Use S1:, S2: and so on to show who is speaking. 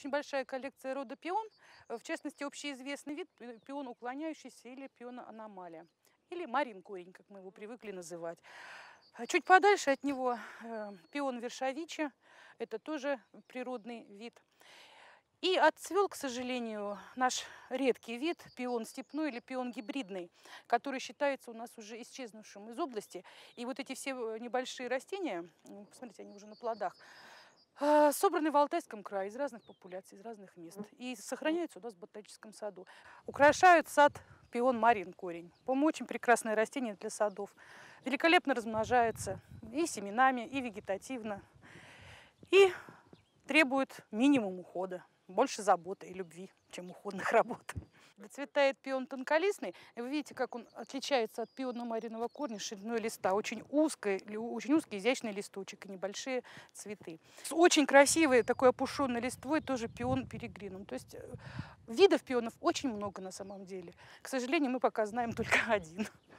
S1: очень большая коллекция рода пион, в частности, общеизвестный вид пион уклоняющийся или пион аномалия, или марин корень, как мы его привыкли называть. Чуть подальше от него пион вершовича, это тоже природный вид. И отцвел, к сожалению, наш редкий вид, пион степной или пион гибридный, который считается у нас уже исчезнувшим из области. И вот эти все небольшие растения, посмотрите, они уже на плодах, собраны в Алтайском крае из разных популяций, из разных мест. И сохраняются у нас в ботаническом саду. Украшают сад пион марин корень. По-моему, очень прекрасное растение для садов. Великолепно размножается и семенами, и вегетативно. И требует минимум ухода. Больше заботы и любви, чем уходных работ. Доцветает пион тонколистный. И вы видите, как он отличается от пиона маринового корня шириной листа. Очень узкий, изящный листочек и небольшие цветы. С очень красивой такой опушенной листвой тоже пион перегринум. То есть видов пионов очень много на самом деле. К сожалению, мы пока знаем только один.